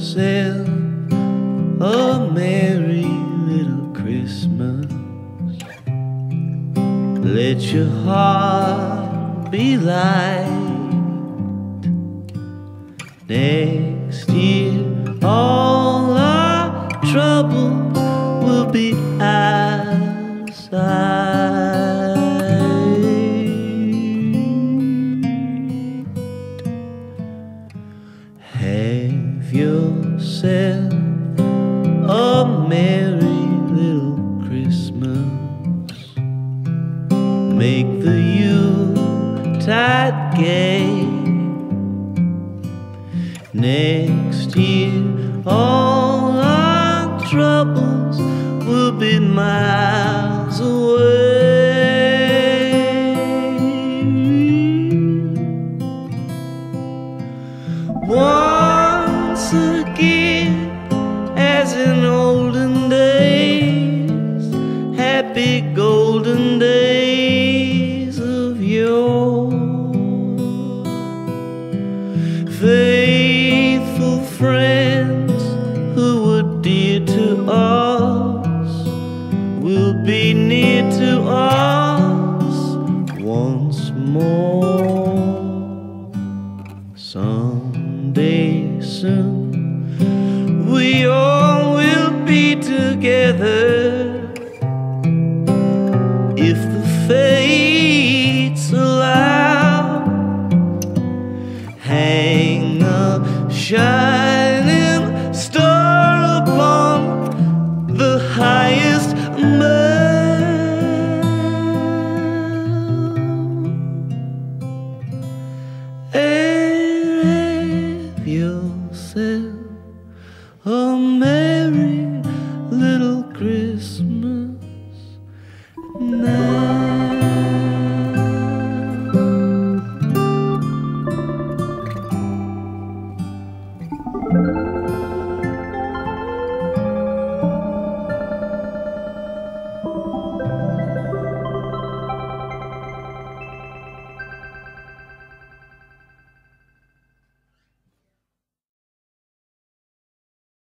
yourself a merry little Christmas. Let your heart be light. Next year all our troubles will be out of sight. Have yourself a merry little Christmas. Make the Yuletide gay. Next year all our troubles will be miles away. Once again, as in olden days, happy golden days of yore. Faithful friends who were dear to us will be near to us once more. Someday soon we all will be together, if the fates allow. Hang a shining star upon the highest mountain.